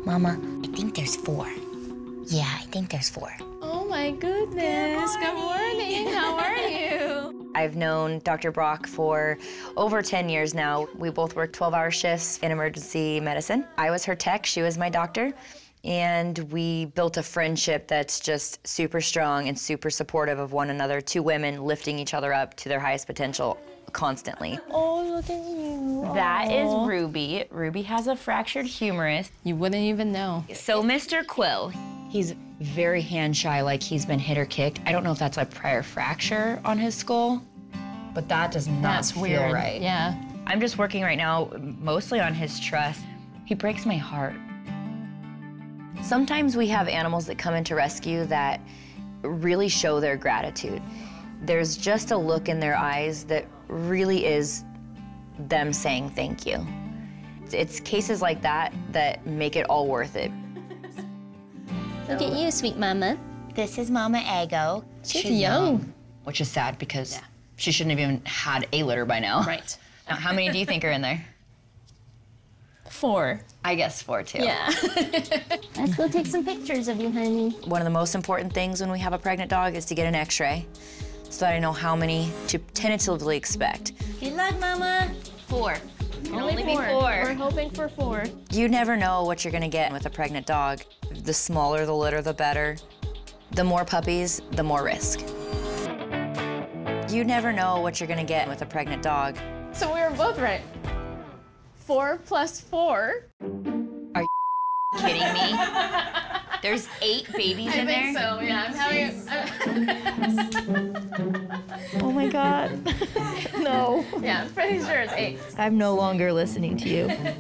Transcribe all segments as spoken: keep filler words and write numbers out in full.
Mama, I think there's four. Yeah, I think there's four. Oh my goodness, good morning, how are you? I've known Doctor Brock for over ten years now. We both work twelve hour shifts in emergency medicine. I was her tech, she was my doctor. And we built a friendship that's just super strong and super supportive of one another. Two women lifting each other up to their highest potential constantly. Oh, look at you. That Aww. is Ruby. Ruby has a fractured humerus. You wouldn't even know. So Mister Quill, he's very hand shy, like he's been hit or kicked. I don't know if that's a prior fracture on his skull, but that does not That's feel weird. right. Yeah. I'm just working right now mostly on his trust. He breaks my heart. Sometimes we have animals that come into rescue that really show their gratitude. There's just a look in their eyes that really is them saying thank you. It's cases like that that make it all worth it. Look at you, sweet mama. This is Mama Eggo. She's, She's young. young. Which is sad because yeah. she shouldn't have even had a litter by now. Right. Now, how many do you think are in there? Four. I guess four, too. Yeah. Let's go take some pictures of you, honey. One of the most important things when we have a pregnant dog is to get an x-ray so that I know how many to tentatively expect. Good luck, Mama. Four. Can only, Only be four. four. We're hoping for four. You never know what you're gonna get with a pregnant dog. The smaller the litter, the better. The more puppies, the more risk. You never know what you're gonna get with a pregnant dog. So we were both right. Four plus four. Are you kidding me? There's eight babies I in think there? so, yeah. I'm having. Oh my God. No. Yeah, I'm pretty sure it's eight. I'm no longer listening to you.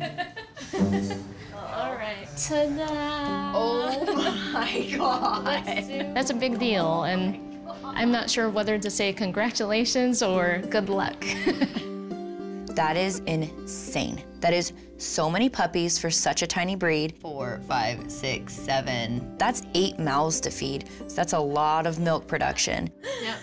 All right. Ta-da! Oh my God. That's a big deal, and I'm not sure whether to say congratulations or good luck. That is insane. That is so many puppies for such a tiny breed. Four, five, six, seven. That's eight mouths to feed. So that's a lot of milk production. Yep.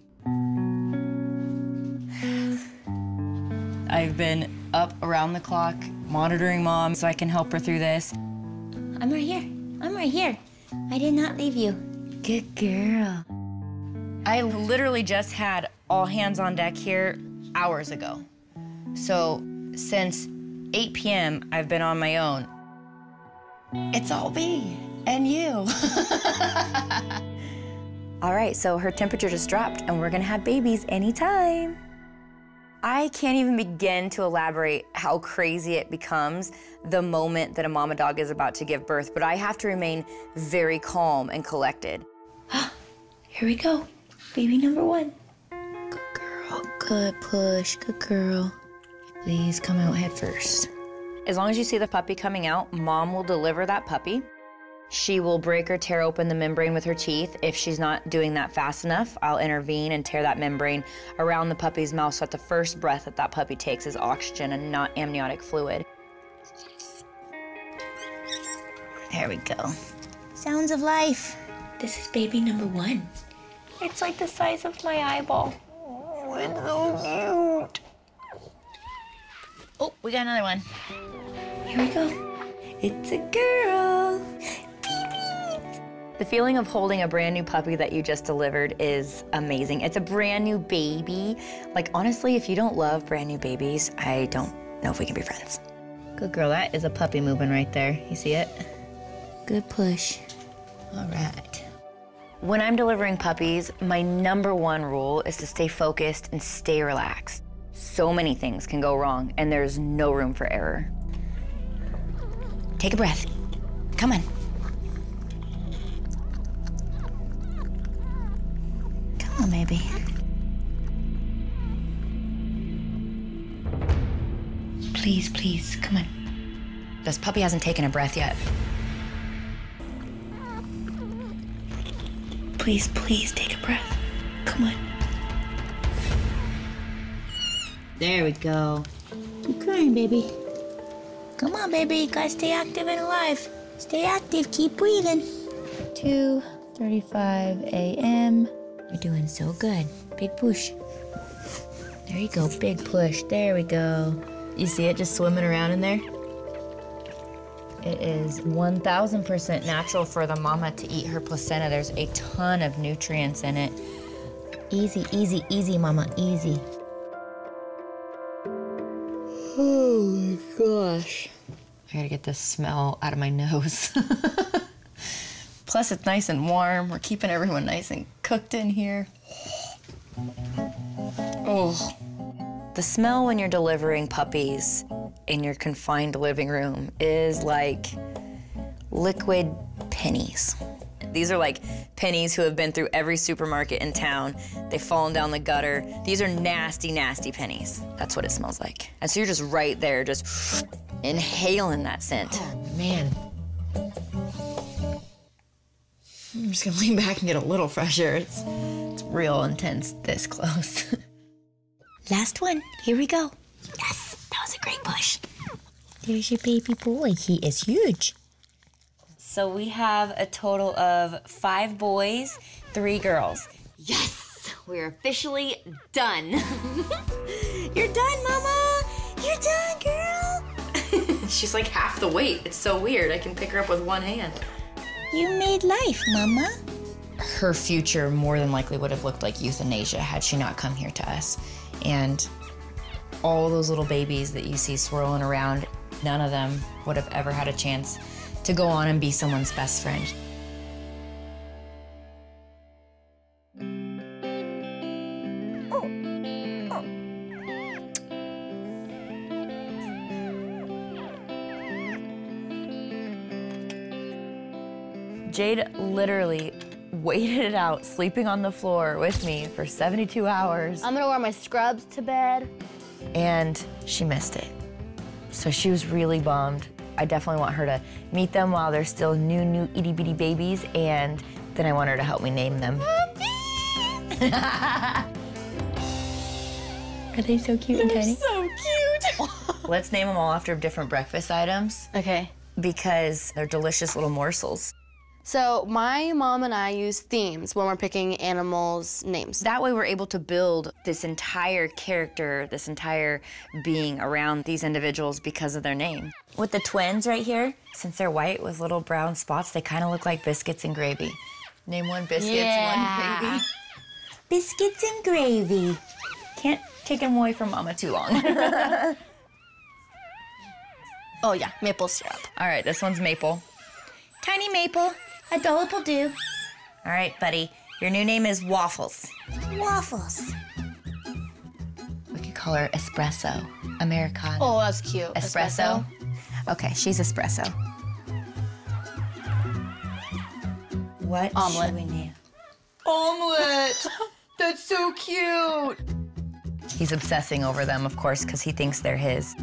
I've been up around the clock monitoring Mom so I can help her through this. I'm right here. I'm right here. I did not leave you. Good girl. I literally just had all hands on deck here hours ago. So since eight p m, I've been on my own. It's all me and you. All right, so her temperature just dropped and we're gonna have babies anytime. I can't even begin to elaborate how crazy it becomes the moment that a mama dog is about to give birth, but I have to remain very calm and collected. Here we go, baby number one. Good girl, good push, good girl. Please come out head first. As long as you see the puppy coming out, Mom will deliver that puppy. She will break or tear open the membrane with her teeth. If she's not doing that fast enough, I'll intervene and tear that membrane around the puppy's mouth so that the first breath that that puppy takes is oxygen and not amniotic fluid. There we go. Sounds of life. This is baby number one. It's like the size of my eyeball. Oh, it's so cute. Oh, we got another one. Here we go. It's a girl. The feeling of holding a brand new puppy that you just delivered is amazing. It's a brand new baby. Like, honestly, if you don't love brand new babies, I don't know if we can be friends. Good girl, that is a puppy moving right there. You see it? Good push. All right. When I'm delivering puppies, my number one rule is to stay focused and stay relaxed. So many things can go wrong, and there's no room for error. Take a breath. Come on. Come on, baby. Please, please, come on. This puppy hasn't taken a breath yet. Please, please take a breath. Come on. There we go. Keep crying, baby. Come on, baby. You gotta stay active and alive. Stay active. Keep breathing. two thirty-five a m You're doing so good. Big push. There you go. Big push. There we go. You see it just swimming around in there? It is one thousand percent natural for the mama to eat her placenta. There's a ton of nutrients in it. Easy, easy, easy, mama, easy. Oh my gosh. I gotta get this smell out of my nose. Plus it's nice and warm. We're keeping everyone nice and cooked in here. Oh. The smell when you're delivering puppies in your confined living room is like liquid pennies. These are like pennies who have been through every supermarket in town. They've fallen down the gutter. These are nasty, nasty pennies. That's what it smells like. And so you're just right there, just inhaling that scent. Oh, man. I'm just gonna lean back and get a little fresher. It's, it's real intense this close. Last one. Here we go. Yes, that was a great push. There's your baby boy. He is huge. So we have a total of five boys, three girls. Yes, we're officially done. You're done, Mama. You're done, girl. She's like half the weight. It's so weird. I can pick her up with one hand. You made life, Mama. Her future more than likely would have looked like euthanasia had she not come here to us. And all those little babies that you see swirling around, none of them would have ever had a chance to go on and be someone's best friend. Oh. Oh. Jade literally waited it out, sleeping on the floor with me for seventy-two hours. I'm gonna wear my scrubs to bed. And she missed it. So she was really bummed. I definitely want her to meet them while they're still new, new itty bitty babies, and then I want her to help me name them. Are they so cute and tiny? So cute. Let's name them all after different breakfast items Okay. because they're delicious little morsels. So my mom and I use themes when we're picking animals' names. That way we're able to build this entire character, this entire being around these individuals because of their name. With the twins right here, since they're white with little brown spots, they kind of look like biscuits and gravy. Name one biscuits, Yeah. one gravy. Biscuits and gravy. Can't take them away from Mama too long. Oh yeah, maple syrup. All right, this one's Maple. Tiny Maple. A dollop will do. All right, buddy, your new name is Waffles. Waffles. We could call her Espresso, Americano. Oh, that's cute. Espresso? Okay, she's Espresso. What Omelet. should we name? Omelet! That's so cute! He's obsessing over them, of course, because he thinks they're his.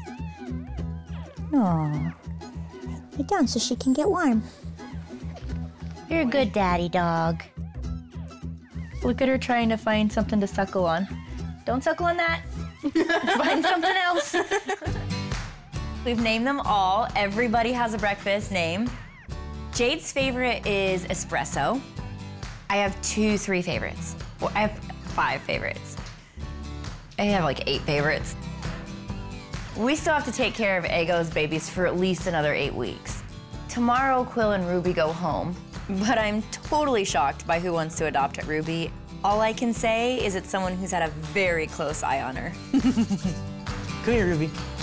Aw. Lay down so she can get warm. You're a good daddy dog. Look at her trying to find something to suckle on. Don't suckle on that. Find something else. We've named them all. Everybody has a breakfast name. Jade's favorite is Espresso. I have two, three favorites. Well, I have five favorites. I have like eight favorites. We still have to take care of Eggo's babies for at least another eight weeks. Tomorrow, Quill and Ruby go home, but I'm totally shocked by who wants to adopt Ruby. All I can say is it's someone who's had a very close eye on her. Come here, Ruby.